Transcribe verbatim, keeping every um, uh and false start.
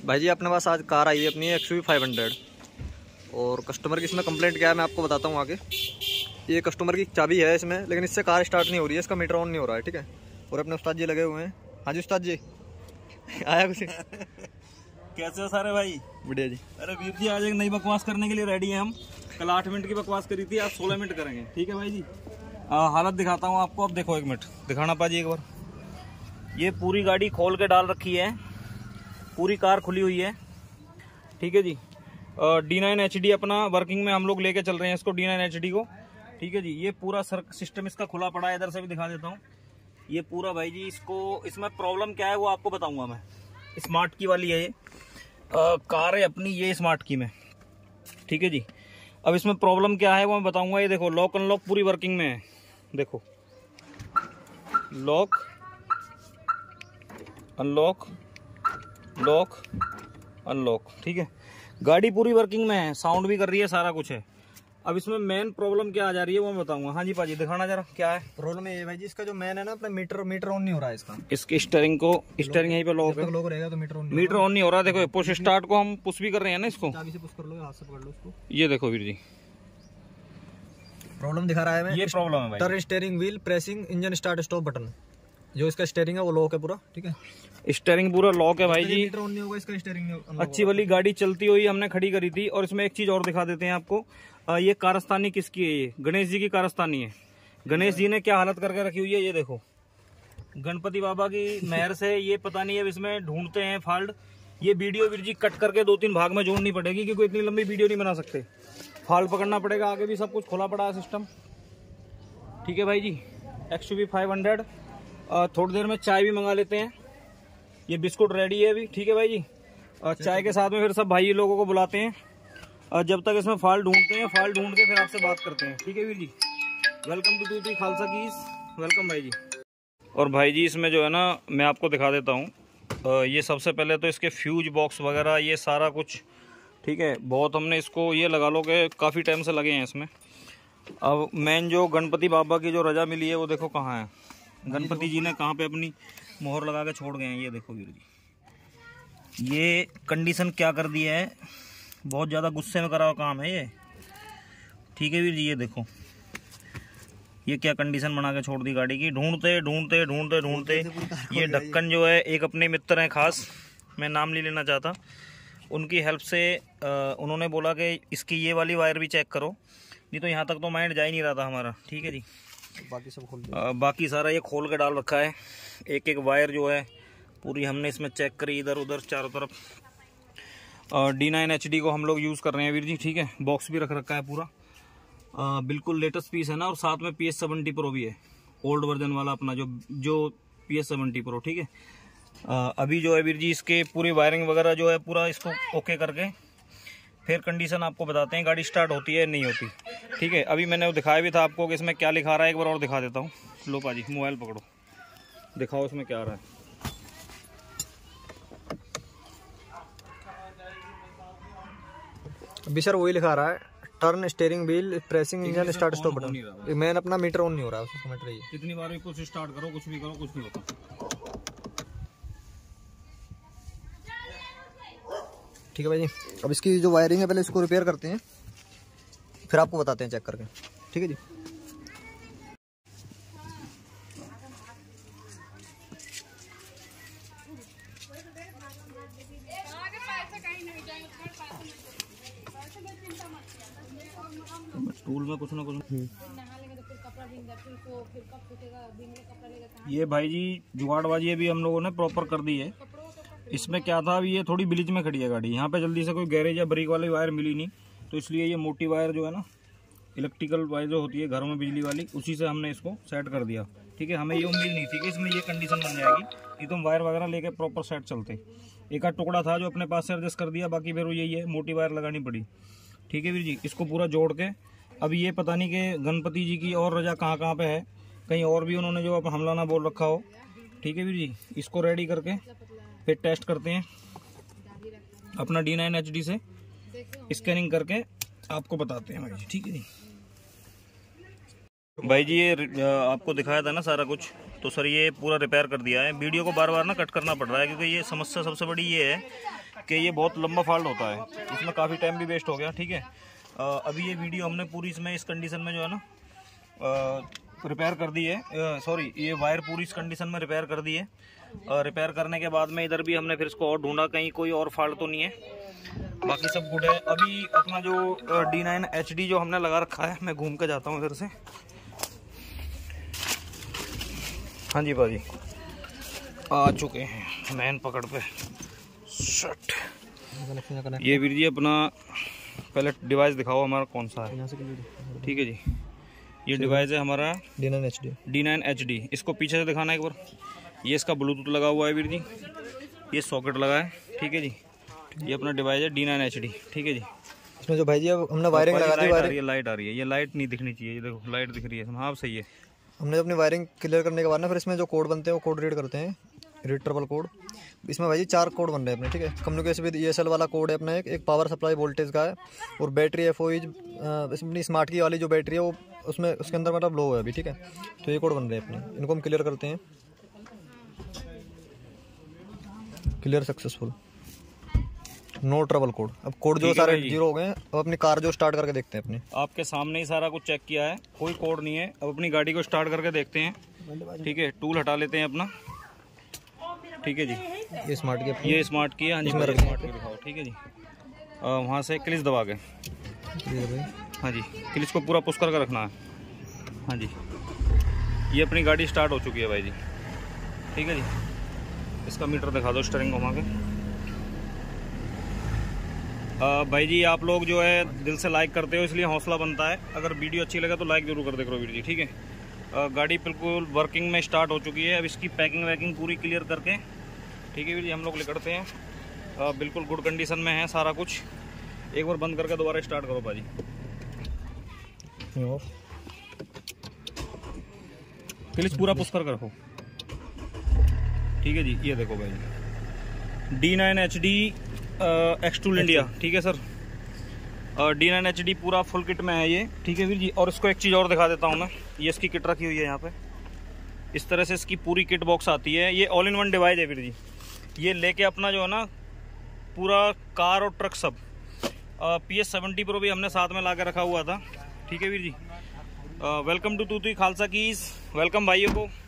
भाई जी अपने पास आज कार आई है अपनी X U V five hundred और कस्टमर की इसमें कंप्लेंट क्या है मैं आपको बताता हूँ आगे। ये कस्टमर की चाबी है इसमें, लेकिन इससे कार स्टार्ट नहीं हो रही है, इसका मीटर ऑन नहीं हो रहा है। ठीक है, और अपने उस्ताद जी लगे हुए हैं। हाँ जी उस्ताद जी आया कुछ कैसे हो सारे भाई? बढ़िया जी। अरे वीर जी आज एक नई बकवास करने के लिए रेडी हैं हम। कल आठ मिनट की बकवास करी थी, आज सोलह मिनट करेंगे। ठीक है भाई जी। आ, हालत दिखाता हूँ आपको। अब देखो एक मिनट दिखाना पाजी एक बार। ये पूरी गाड़ी खोल के डाल रखी है, पूरी कार खुली हुई है। ठीक है जी। डी नाइन एच डी अपना वर्किंग में हम लोग लेके चल रहे हैं इसको, डी नाइन एच डी को। ठीक है जी। ये पूरा सर सिस्टम इसका खुला पड़ा है, इधर से भी दिखा देता हूँ। ये पूरा भाई जी इसको, इसमें प्रॉब्लम क्या है वो आपको बताऊंगा मैं। स्मार्ट की वाली है ये आ, कार है अपनी, ये स्मार्ट की में। ठीक है जी। अब इसमें प्रॉब्लम क्या है वो मैं बताऊंगा। ये देखो लॉक अनलॉक पूरी वर्किंग में है। देखो लॉक अनलॉक लॉक अनलॉक। ठीक है, गाड़ी पूरी वर्किंग में है, साउंड भी कर रही है, सारा कुछ है। अब इसमें मेन प्रॉब्लम क्या आ जा रही है वो मैं बताऊंगा। हाँ जी पाजी दिखाना जरा क्या है प्रॉब्लम। ये भाई जी इसका जो मेन है ना अपना मीटर मीटर ऑन नहीं हो रहा है इसका। इसके स्टीयरिंग को, स्टीयरिंग यहीं पे लॉक लॉक रहेगा तो मीटर ऑन नहीं मीटर ऑन नहीं हो रहा। देखो पुश स्टार्ट को हम पुश भी कर रहे हैं ना इसको, चाबी से पुश कर लो, हाथ से पकड़ लो इसको। ये देखो वीर जी प्रॉब्लम दिखा रहा है मैं। ये प्रॉब्लम है भाई। Turn steering wheel pressing engine start stop button, जो इसका स्टीयरिंग है वो लॉक है पूरा। ठीक है, स्टीयरिंग पूरा लॉक है भाई जी। मीटर ऑन नहीं होगा इसका, स्टीयरिंग अच्छी वाली गाड़ी चलती हुई हमने खड़ी करी थी। और इसमें एक चीज और दिखा देते हैं आपको। आ, ये कारस्तानी किसकी है? ये गणेश जी की कारस्तानी है। गणेश जी ने क्या हालत करके रखी हुई है, ये देखो। गणपति बाबा की मेहर से ये पता नहीं है, इसमें ढूंढते हैं फॉल्ट। ये वीडियो वीर जी कट करके दो तीन भाग में जोड़नी पड़ेगी, क्योंकि इतनी लंबी वीडियो नहीं बना सकते। फॉल्ट पकड़ना पड़ेगा। आगे भी सब कुछ खुला पड़ा है सिस्टम। ठीक है भाई जी। X U V five hundred. थोड़ी देर में चाय भी मंगा लेते हैं। ये बिस्कुट रेडी है अभी। ठीक है भाई जी। और चाय के साथ में फिर सब भाई लोगों को बुलाते हैं, और जब तक इसमें फॉल्ट ढूंढते हैं, फॉल्ट ढूंढ के फिर आपसे बात करते हैं। ठीक है वीर जी। Welcome to to Khalsa keys. Welcome भाई जी। और भाई जी इसमें जो है ना मैं आपको दिखा देता हूँ। ये सबसे पहले तो इसके फ्यूज बॉक्स वगैरह ये सारा कुछ। ठीक है, बहुत हमने इसको ये लगा लो कि काफ़ी टाइम से लगे हैं इसमें। अब मेन जो गणपति बाबा की जो रजा मिली है वो देखो कहाँ है। गणपति जी ने कहाँ पे अपनी मोहर लगा के छोड़ गए हैं। ये देखो वीर जी, ये कंडीशन क्या कर दी है। बहुत ज़्यादा गुस्से में करा हुआ काम है ये। ठीक है वीर जी। ये देखो ये क्या कंडीशन बना के छोड़ दी गाड़ी की। ढूंढते ढूंढते ढूंढते ढूंढते ये ढक्कन जो है, एक अपने मित्र हैं खास, मैं नाम नहीं लेना चाहता, उनकी हेल्प से आ, उन्होंने बोला कि इसकी ये वाली वायर भी चेक करो, नहीं तो यहाँ तक तो माइंड जा ही नहीं रहा था हमारा। ठीक है जी। बाकी सब खोल आ, बाकी सारा ये खोल के डाल रखा है। एक एक वायर जो है पूरी हमने इसमें चेक करी, इधर उधर चारों तरफ। डी नाइन एच डी को हम लोग यूज़ कर रहे हैं वीर जी। ठीक है, बॉक्स भी रख रखा है पूरा। आ, बिल्कुल लेटेस्ट पीस है ना, और साथ में पी एस सेवेंटी प्रो भी है, ओल्ड वर्जन वाला अपना जो जो पी एस सेवेंटी प्रो। ठीक है। आ, अभी जो है वीर जी इसके पूरी वायरिंग वगैरह जो है पूरा इसको ओके करके फिर कंडीशन आपको बताते हैं गाड़ी स्टार्ट होती है नहीं होती। ठीक है, अभी मैंने वो दिखाया भी था आपको कि इसमें क्या लिखा रहा है। एक बार और दिखा देता हूँ। लो पाजी मोबाइल पकड़ो, दिखाओ इसमें क्या आ रहा है। अभी सर वही लिखा रहा है, turn steering wheel pressing engine start stop button. मैंने अपना मीटर ऑन नहीं हो रहा है, समझ रही है। कितनी बार भी कुछ स्टार्ट करो, कुछ भी करो, कुछ नहीं होता। ठीक है भाई जी। अब इसकी जो वायरिंग है पहले इसको रिपेयर करते हैं, फिर आपको बताते हैं चेक करके। ठीक है जी। टूल में कुछ ना कुछ। ये भाई जी जुगाड़बाजी अभी हम लोगों ने प्रॉपर कर दी है। इसमें क्या था, अभी ये थोड़ी ब्रिज में खड़ी है गाड़ी, यहाँ पे जल्दी से कोई गैरेज या ब्रिक वाली वायर मिली नहीं, तो इसलिए ये मोटी वायर जो है ना, इलेक्ट्रिकल वायर जो होती है घरों में बिजली वाली, उसी से हमने इसको सेट कर दिया। ठीक है, हमें ये उम्मीद नहीं थी कि इसमें ये कंडीशन बन जाएगी कि तुम वायर वगैरह लेके प्रॉपर सेट चलते। एक आध टुकड़ा था जो अपने पास से एडजस्ट कर दिया, बाकी फिर यही है, मोटी वायर लगानी पड़ी। ठीक है वीर जी। इसको पूरा जोड़ के अब ये पता नहीं कि गणपति जी की और रजा कहाँ कहाँ पे है, कहीं और भी उन्होंने जो हमला ना बोल रखा हो। ठीक है वीर जी। इसको रेडी करके फिर टेस्ट करते हैं अपना डी नाइन एच डी से, स्कैनिंग करके आपको बताते हैं भाई जी। ठीक है जी। भाई जी ये आपको दिखाया था ना सारा कुछ, तो सर ये पूरा रिपेयर कर दिया है। वीडियो को बार बार ना कट करना पड़ रहा है, क्योंकि ये समस्या सबसे बड़ी ये है कि ये बहुत लंबा फॉल्ट होता है, इसमें काफ़ी टाइम भी वेस्ट हो गया। ठीक है, आ, अभी ये वीडियो हमने पूरी इसमें इस कंडीशन में जो है ना रिपेयर कर दी है, सॉरी ये वायर पूरी इस कंडीशन में रिपेयर कर दी है। रिपेयर करने के बाद में इधर भी हमने फिर इसको और ढूंढा, कहीं कोई और फॉल्ट तो नहीं है, बाकी सब गुड है। अभी अपना जो डी नाइन एच डी जो हमने लगा रखा है, मैं घूम के जाता हूँ इधर से। हाँ जी भाजी आ चुके हैं मैन पकड़ पे। शट, ये वीर जी अपना पहले डिवाइस दिखाओ हमारा कौन सा है। ठीक है जी, ये डिवाइस है हमारा D nine H D D nine H D. इसको पीछे से दिखाना एक बार। ये इसका ब्लूटूथ लगा हुआ है वीर जी, ये सॉकेट लगा है। ठीक है जी, ये अपना डिवाइस है डी नाइन एच डी। ठीक है जी, इसमें जो भाई जी अब हमने वायरिंग लगा दी, लाइट आ रही है, लाइट आ रही है, ये लाइट नहीं दिखनी चाहिए, ये देखो लाइट दिख रही है। हाँ सही है। हमने अपनी वायरिंग क्लियर करने के बाद ना फिर इसमें जो कोड बनते हैं वो कोड रीड करते हैं, रीड ट्रबल कोड। इसमें भाई जी चार कोड बन रहे हैं अपने। ठीक है, communication with E S L वाला कोड है अपना, एक एक पावर सप्लाई वोल्टेज का है, और बैटरी एफ ओ ई अपनी स्मार्ट की वाली जो बैटरी है वो उसमें उसके अंदर मतलब लो है अभी। ठीक है, तो ये कोड बन रहे हैं अपने, इनको हम क्लियर करते हैं। Clear successful, no trouble code. अब कोड जो सारे जीरो हो गए हैं, अब अपनी कार जो स्टार्ट करके देखते हैं अपनी। आपके सामने ही सारा कुछ चेक किया है, कोई कोड नहीं है। अब अपनी गाड़ी को स्टार्ट करके देखते हैं। ठीक है, टूल हटा लेते हैं अपना। ठीक है जी, ये स्मार्ट की ये स्मार्ट की है। हाँ जी, स्मार्ट की दिखाओ। ठीक है जी, वहाँ से क्लिच दबा के, हाँ जी क्लिच को पूरा पुश करके रखना है। हाँ जी, ये अपनी गाड़ी स्टार्ट हो चुकी है भाई जी। ठीक है जी, इसका मीटर दिखा दो स्टीयरिंग घुमा के। आ, भाई जी आप लोग जो है दिल से लाइक करते हो, इसलिए हौसला बनता है। अगर वीडियो अच्छी लगे तो लाइक जरूर कर दे करो वीर जी। ठीक है, आ, गाड़ी बिल्कुल वर्किंग में स्टार्ट हो चुकी है। अब इसकी पैकिंग वैकिंग पूरी क्लियर करके, ठीक है वीर जी, हम लोग निकलते हैं। आ, बिल्कुल गुड कंडीशन में है सारा कुछ। एक बार बंद करके दोबारा स्टार्ट करो भाजी। क्लिच पूरा पुश करके रखो। ठीक है जी, ये देखो भाई D nine H D X tool India. ठीक है sir, D nine H D पूरा फुल किट में है ये। ठीक है वीर जी, और इसको एक चीज़ और दिखा देता हूँ मैं। ये इसकी किट रखी हुई है यहाँ पे, इस तरह से इसकी पूरी किट बॉक्स आती है। ये ऑल इन वन डिवाइस है वीर जी। ये लेके अपना जो है ना पूरा कार और ट्रक सब, पी एस सेवेंटी प्रो भी हमने साथ में ला के रखा हुआ था। ठीक है वीर जी, वेलकम टू तूती खालसा कीज, वेलकम भाइयों को।